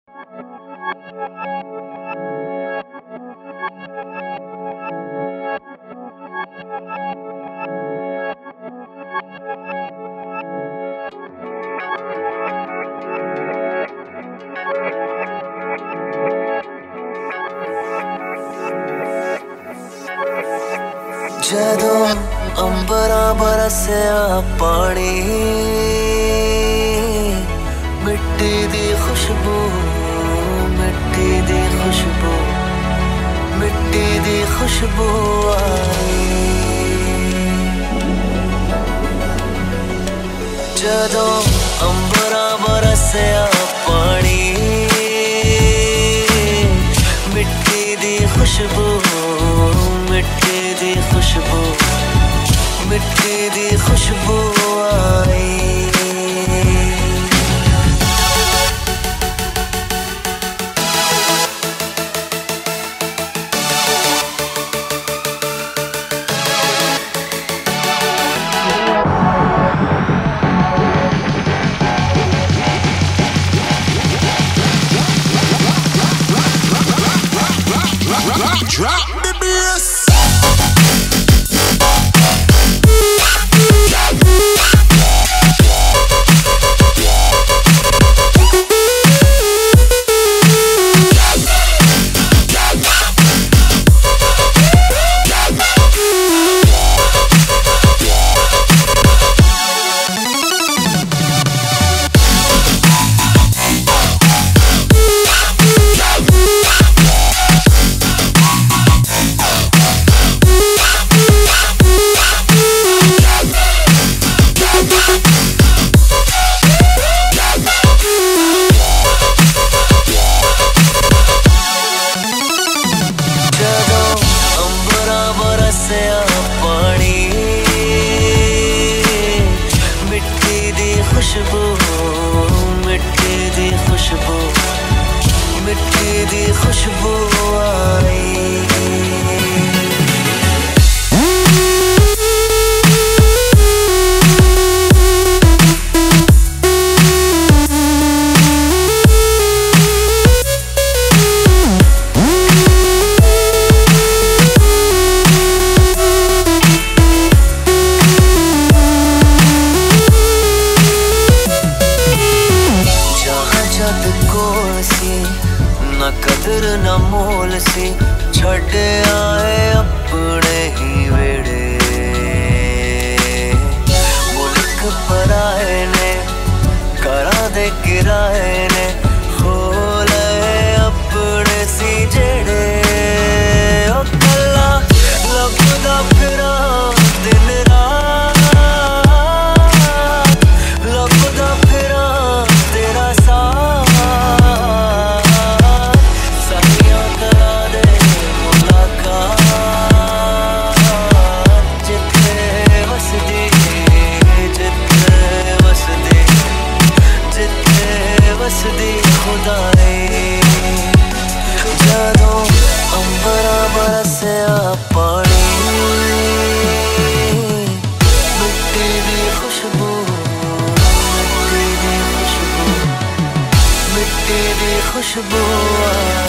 ਜਦੋਂ ਅੰਬਰਾਂ ਬਰਸਿਆ ਪਾਣੀ, ਮਿੱਟੀ ਦੀ ਖੁਸ਼ਬੂ, ਮਿੱਟੀ ਦੀ ਖੁਸ਼ਬੂ, ਮਿੱਟੀ ਦੀ ਖੁਸ਼ਬੂ ਆਈ। ਜਦੋਂ ਅੰਬਰਾਂ ਬਰਸਿਆ ਪਾਣੀ, ਮਿੱਟੀ ਦੀ ਖੁਸ਼ਬੂ, मिट्टी दी खुशबू, मिट्टी दी खुशबू आई। Drop the bass. खुशबू, मिट्टी दी खुशबू, मिट्टी दी खुशबू आई। ना कदर ना मोल सी, छड़ आए अपने ही वेड़े, मुल्क पराए ने करा दे किराए ने, खोल अपने सी जेड़े। ओ कला लभदा फिरा दिन रात, लभदा फिरा तेरा साथ, ਜਦੋਂ ਅੰਬਰਾਂ ਬਰਸਿਆ ਪਾਣੀ, ਮਿੱਟੀ ਦੀ ਖੁਸ਼ਬੂ, ਮਿੱਟੀ ਦੀ ਖੁਸ਼ਬੂ, ਮਿੱਟੀ ਦੀ ਖੁਸ਼ਬੂ।